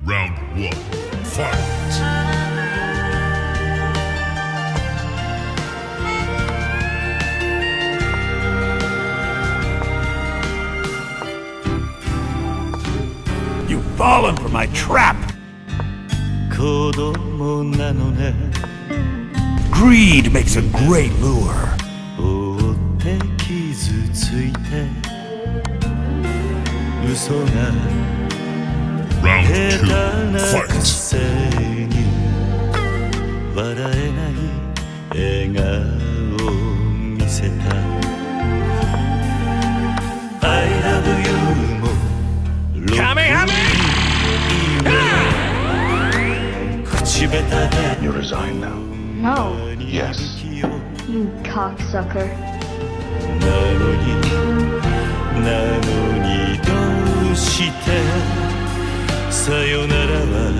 Round one, fight! You've fallen for my trap! Greed makes a great lure. Round two, fight! You resign now? No, Yes. you cocksucker. なのにどうしてさよならは